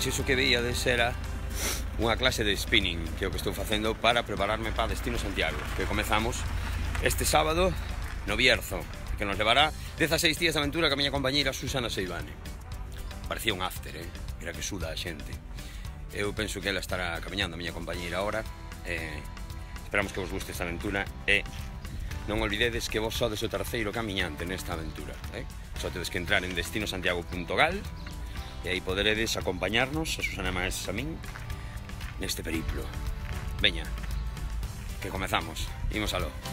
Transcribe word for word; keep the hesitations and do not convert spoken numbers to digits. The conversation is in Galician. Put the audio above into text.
Pois iso que veíades era unha clase de spinning, que é o que estou facendo para prepararme para Destino Santiago, que comezamos este sábado no Bierzo, que nos levará dezaseis días de aventura ca miña compañeira Susana Seivane. Parecía un after, eh? Mira que suda a xente. Eu penso que ela estará camiñando a miña compañeira ahora. eh, Esperamos que vos guste esta aventura e non olvidedes que vos sodes o terceiro camiñante nesta aventura, eh? Só tedes que entrar en destino santiago punto gal e aí poderedes acompañarnos, a Susana Maes a min, neste periplo. Veña, que comezamos. Imos aló.